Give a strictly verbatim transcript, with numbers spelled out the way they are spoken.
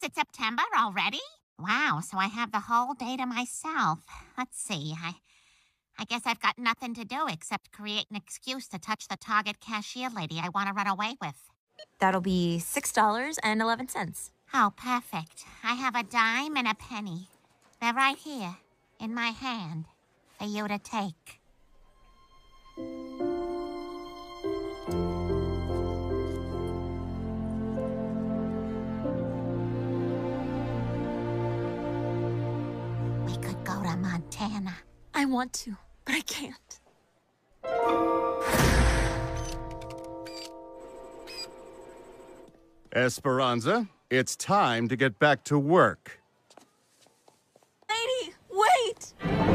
it's September already? Wow, so I have the whole day to myself. Let's see, I... I guess I've got nothing to do except create an excuse to touch the Target cashier lady I want to run away with. That'll be six dollars and eleven cents. Oh, perfect. I have a dime and a penny. They're right here, in my hand, for you to take. We could go to Montana. I want to, but I can't. Esperanza, it's time to get back to work. Lady, wait!